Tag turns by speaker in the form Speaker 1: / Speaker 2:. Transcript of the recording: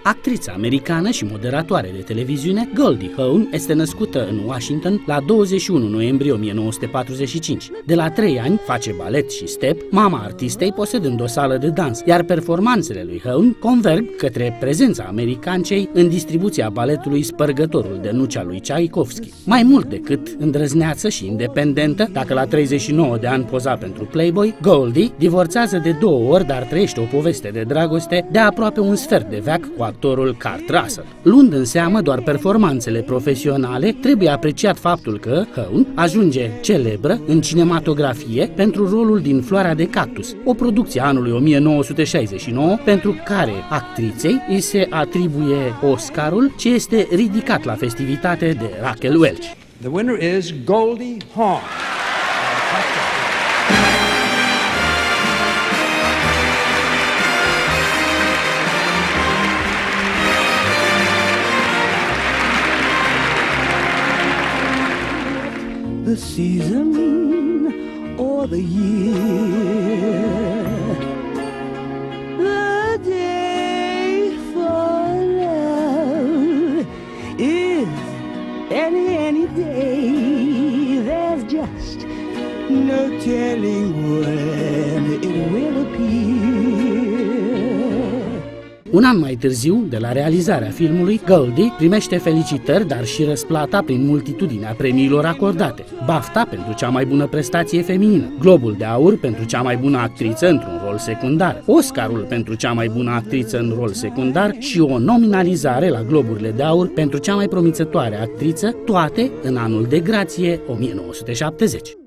Speaker 1: Actrița americană și moderatoare de televiziune, Goldie Hawn este născută în Washington la 21 noiembrie 1945. De la 3 ani face balet și step, mama artistei posedând o sală de dans, iar performanțele lui Hawn converg către prezența americancei în distribuția baletului Spărgătorul de nuci al lui Tchaikovsky. Mai mult decât îndrăzneață și independentă, dacă la 39 de ani poza pentru Playboy, Goldie divorțează de 2 ori, dar trăiește o poveste de dragoste de aproape un sfert de veac cu actorul Kurt Russell. Luând în seamă doar performanțele profesionale, trebuie apreciat faptul că Hawn ajunge celebră în cinematografie pentru rolul din Floarea de cactus, o producție a anului 1969 pentru care actriței îi se atribuie Oscarul, ce este ridicat la festivitate de Raquel Welch.
Speaker 2: The winner is Goldie Hawn.
Speaker 3: The season or the year, the day for love is any day. There's just no telling when it will appear.
Speaker 1: Un an mai târziu, de la realizarea filmului, Goldie primește felicitări, dar și răsplata prin multitudinea premiilor acordate. BAFTA pentru cea mai bună prestație feminină, Globul de Aur pentru cea mai bună actriță într-un rol secundar, Oscarul pentru cea mai bună actriță în rol secundar și o nominalizare la Globurile de Aur pentru cea mai promițătoare actriță, toate în anul de grație 1970.